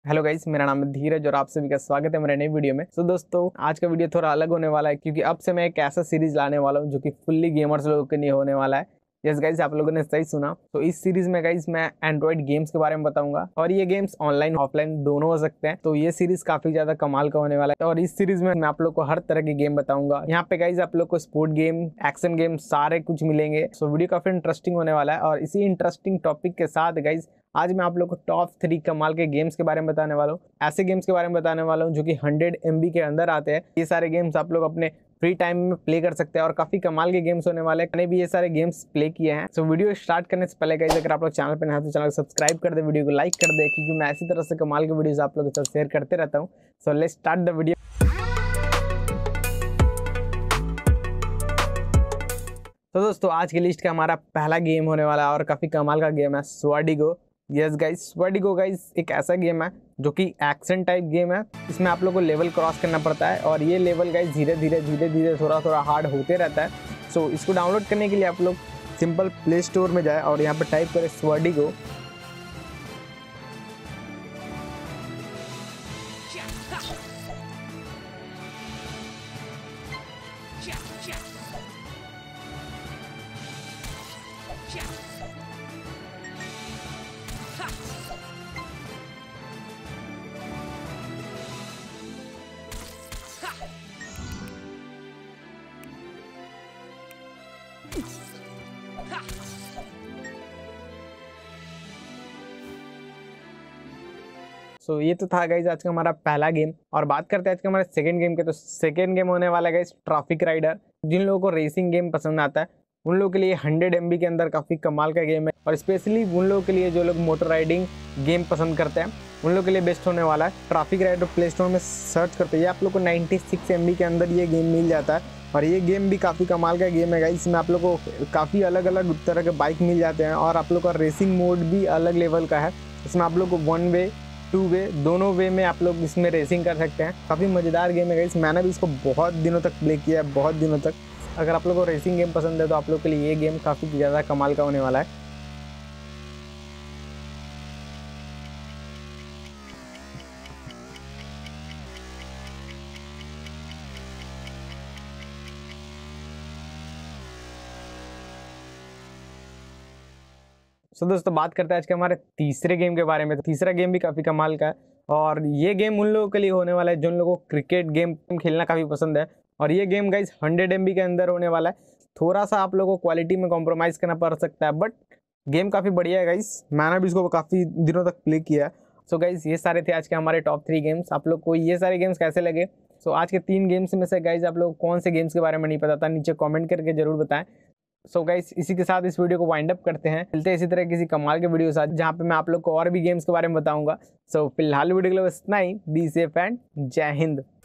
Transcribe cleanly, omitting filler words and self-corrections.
Hello guys, मेरा नाम है धीरज और आप सभी का स्वागत है मेरे नई वीडियो में। दोस्तों, आज का वीडियो थोड़ा अलग होने वाला है क्योंकि अब से मैं एक ऐसा सीरीज लाने वाला हूं जो कि फुल्ली गेमर्स लोगों के लिए होने वाला है। यस गाइस, आप लोगों ने सही सुना। तो इस सीरीज में गाइस मैं एंड्रॉइड गेम्स के बारे में बताऊंगा और ये गेम्स ऑनलाइन ऑफलाइन दोनों हो सकते हैं। तो ये सीरीज काफी ज्यादा कमाल का होने वाला है और इस सीरीज में मैं आप लोग को हर तरह की गेम बताऊंगा। यहाँ पे गाइस आप लोग को स्पोर्ट गेम, एक्शन गेम सारे कुछ मिलेंगे। वीडियो काफी इंटरेस्टिंग होने वाला है और इसी इंटरेस्टिंग टॉपिक के साथ गाइस आज मैं आप लोग को टॉप 3 कमाल के गेम्स के बारे में बताने वाला हूँ। ऐसे गेम्स के बारे में बताने वाला हूँ जो कि 100 MB के अंदर आते हैं। ये सारे गेम्स आप लोग अपने फ्री टाइम में प्ले कर सकते हैं और काफी कमाल के गेम्स होने वाले हैं। मैंने भी ये सारे गेम्स प्ले किए हैं। वीडियो स्टार्ट करने से पहले गाइस अगर आप लोग चैनल पर नए हैं तो चैनल को सब्सक्राइब कर दे, वीडियो को लाइक कर दे क्योंकि मैं इसी तरह से कमाल के वीडियोस आप लोगों के साथ शेयर करते रहता हूँ। So let's start the video. तो दोस्तों, आज की लिस्ट का हमारा पहला गेम होने वाला है और काफी कमाल का गेम है Swordigo. Yes guys, Swordigo guys एक ऐसा गेम है जो कि एक्शन टाइप गेम है। इसमें आप लोग को लेवल क्रॉस करना पड़ता है और ये लेवल गाइस धीरे धीरे थोड़ा हार्ड होते रहता है। इसको डाउनलोड करने के लिए आप लोग सिंपल प्ले स्टोर में जाए और यहाँ पर टाइप करें स्वर्डिगो। ये तो था गाइज आज का हमारा पहला गेम और बात करते हैं आज के हमारे सेकंड गेम के। तो सेकंड गेम होने वाला है गाइज ट्रैफिक राइडर। जिन लोगों को रेसिंग गेम पसंद आता है उन लोगों के लिए 100 MB के अंदर काफ़ी कमाल का गेम है और स्पेशली उन लोगों के लिए जो लोग मोटर राइडिंग गेम पसंद करते हैं उन लोगों के लिए बेस्ट होने वाला है। ट्रैफिक राइडर प्ले स्टोर में सर्च करते हैं, आप लोग को 96 MB के अंदर ये गेम मिल जाता है और ये गेम भी काफ़ी कमाल का गेम है गाइस। इसमें आप लोग को काफ़ी अलग अलग तरह के बाइक मिल जाते हैं और आप लोग का रेसिंग मोड भी अलग लेवल का है। इसमें आप लोग को 1 वे 2 वे दोनों वे में आप लोग इसमें रेसिंग कर सकते हैं। काफ़ी मज़ेदार गेम है गाइस। मैंने भी इसको बहुत दिनों तक प्ले किया है, बहुत दिनों तक। अगर आप लोग को रेसिंग गेम पसंद है तो आप लोग के लिए ये गेम काफ़ी ज़्यादा कमाल का होने वाला है। दोस्तों, बात करते हैं आज के हमारे तीसरे गेम के बारे में। तो तीसरा गेम भी काफ़ी कमाल का है और ये गेम उन लोगों के लिए होने वाला है जिन लोगों को क्रिकेट गेम खेलना काफ़ी पसंद है और ये गेम गाइस 100 MB के अंदर होने वाला है। थोड़ा सा आप लोगों को क्वालिटी में कॉम्प्रोमाइज़ करना पड़ सकता है बट गेम काफ़ी बढ़िया है गाइस। मैंने भी इसको काफ़ी दिनों तक प्ले किया है। गाइस ये सारे थे आज के हमारे टॉप 3 गेम्स। आप लोग को ये सारे गेम्स कैसे लगे? आज के 3 गेम्स में से गाइस आप लोग कौन से गेम्स के बारे में नहीं पता था नीचे कॉमेंट करके जरूर बताएं। गाइस इसी के साथ इस वीडियो को वाइंड अप करते हैं। मिलते हैं इसी तरह किसी कमाल के वीडियो के साथ जहाँ पे मैं आप लोग को और भी गेम्स के बारे में बताऊंगा। फिलहाल वीडियो के लिए बस इतना ही। बी सेफ एंड जय हिंद।